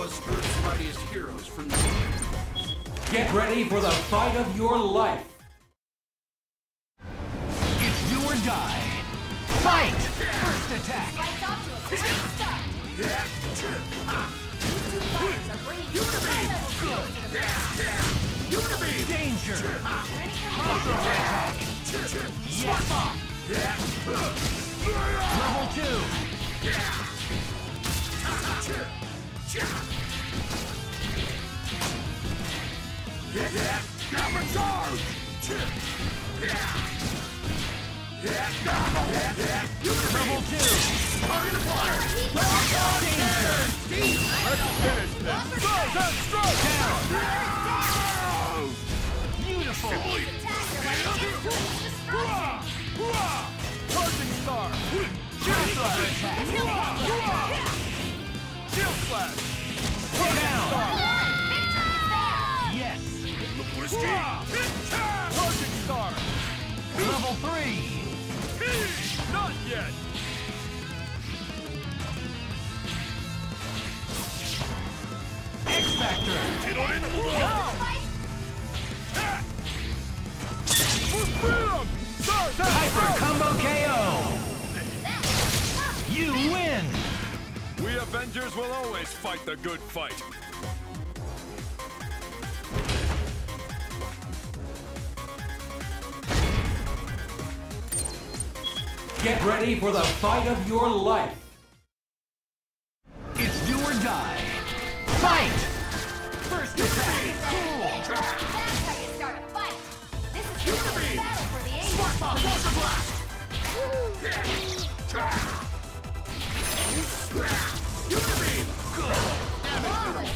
Earth's mightiest heroes from the... Get ready for the fight of your life. It's do or die. Fight! First attack. Lights off to a great start. You two fighters are bringing you to high-level skills to the ground. Danger. Ready for Crossover attack. Yes. Level 2. Number charge! Level 2. Target fire! Danger. Let's finish this! Stroke! Down. Beautiful. these attacks are like tools to strike. Charging star! Crossover attack. Shield slash! Down. Victory Yes. Charging star! Level 3. Not yet! X Factor. Hyper Combo KO. You win. We Avengers will always fight the good fight. Get ready for the fight of your life. It's do or die. Fight! First attack. Cool. That's how you start a fight. This is the battle for the ages. Flawless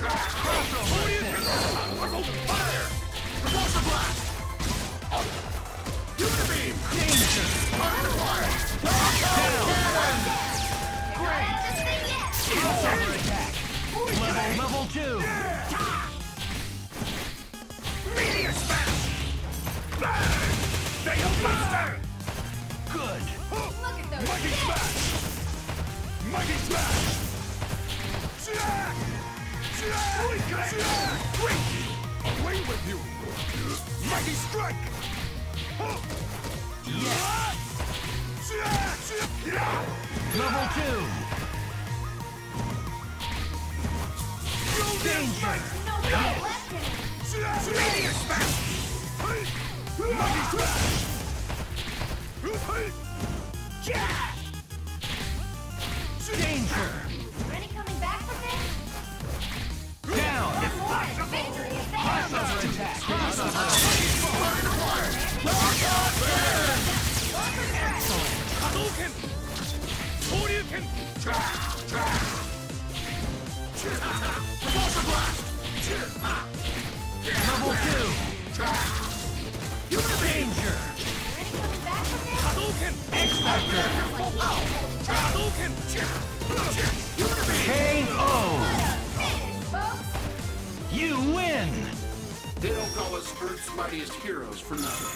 Danger. Crossover attack. Level 2. Good. Look at those Mighty hits. smash! Mighty smash! Away with you! Mighty strike! Yes. Level 2. Danger. No one left in it. Radiant smash! Mighty smash! Danger. Any coming back from this? Down. More. Victory is there. Crossover attack. Excellent. Hadouken! Shoryuken! Repulsor blast! Level 2. Danger. Any coming back from this? Hadouken! X Factor. Hadouken! KO. Finish, folks. You win. They don't call us Earth's mightiest heroes for nothing.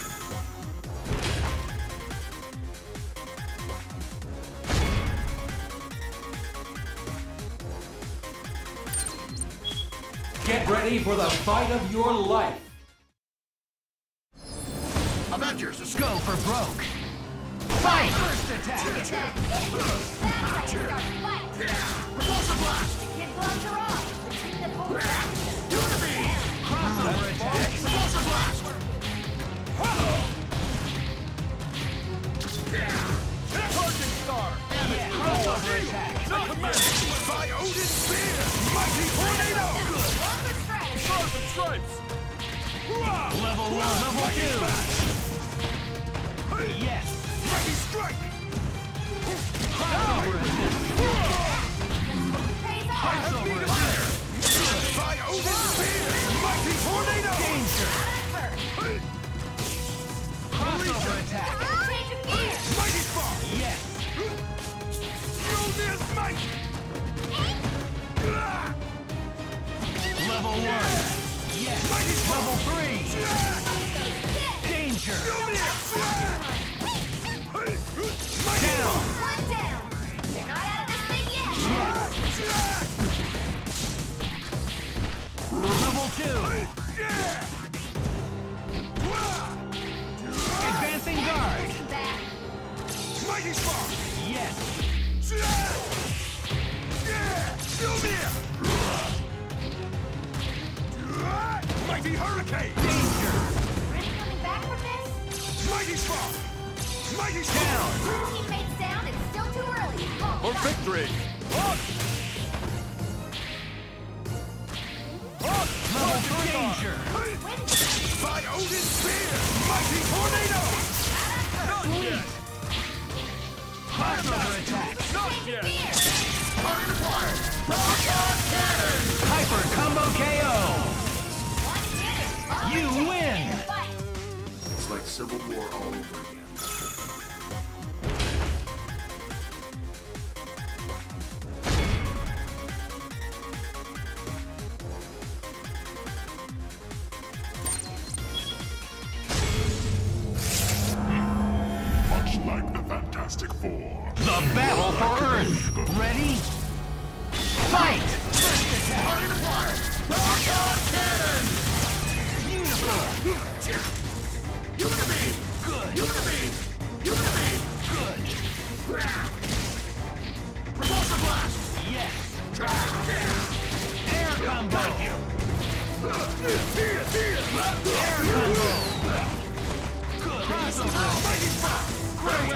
Get ready for the fight of your life. Avengers, let's Go for broke. Fight. First attack. That's how you start a fight. Repulsor blast! Kid gloves are off. Retreat the forward. Crossover attack. Repulsor blast! Charging star! Crossover attack. Commanded by Odin's spear! Mighty tornado! Longer stretch. Stars and stripes! Level 1. Level 2. Yes. Mighty strike! Crossover attack. Pays off. Crossover attack. By Odin's spear! Mighty tornado! Danger. Effort. Crossover attack. Change of gear. Mighty spark! Yes. Mjolnir's might! Level 1. Yes. Level 3. Danger. Mjolnir! Mighty Spark! Yes. Still there! Mighty Hurricane! Danger. Ready coming back from this? Mighty Spark! Mighty Spark! Down. Teammates down, it's still too early. For victory! Up! Up! Level 3. Danger. By Odin's Spear! Mighty Tornado! Not yet! Crossover attack. Not yet! Fear. Target acquired! Rocket Cannon! Hyper combo KO. One minute. All You right, win. fight. It's like Civil War all over again. Much like the Fantastic Four. The battle for Earth. Ready? Fight. Target acquired! Rocket Cannon! Unibeam! Good. Unibeam! Unibeam! Good. Repulsor Blast! Yes. Air combo. Air combo. Good. Crossover attack.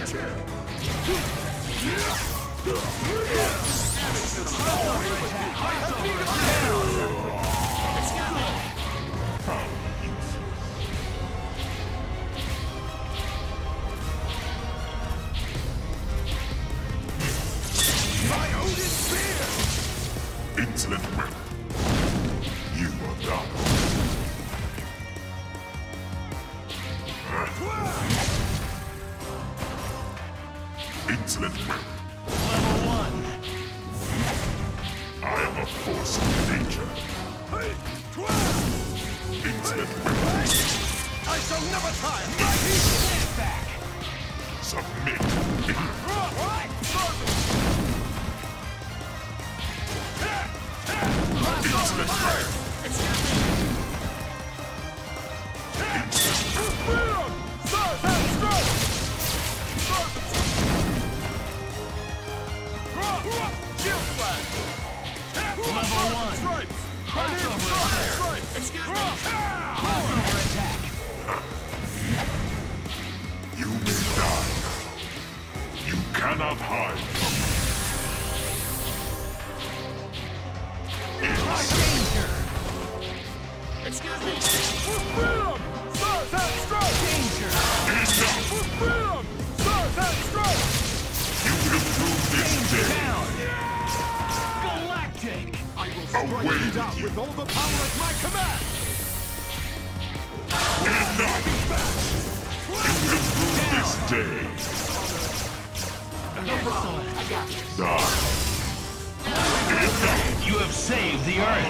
By Odin's Spear! Insolent whip. You are done. Insolent whip. Level 1. I am a force of nature. Insolent whip. I shall never tire. Mighty Stand back. submit. Insolent whip. Level 1. Crossover attack. Crossover attack. You may die. You cannot hide from Danger. Excuse me. Danger. You will prove this day. Down. Galactic. Away with you. With all the power at my command! Enough. You will prove this day. Excellent. Die. Enough. You have saved the Earth.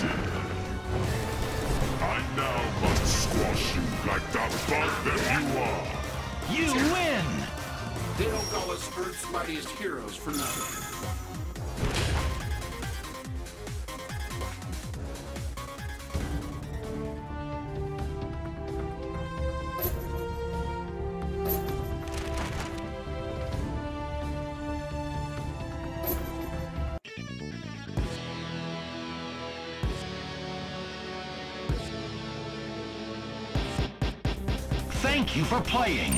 I now must squash you like the bug that you are. You win. They don't call us Earth's mightiest heroes for nothing. Thank you for playing.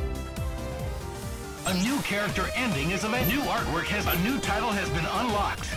A new character ending is available. New artwork has a new title has been unlocked.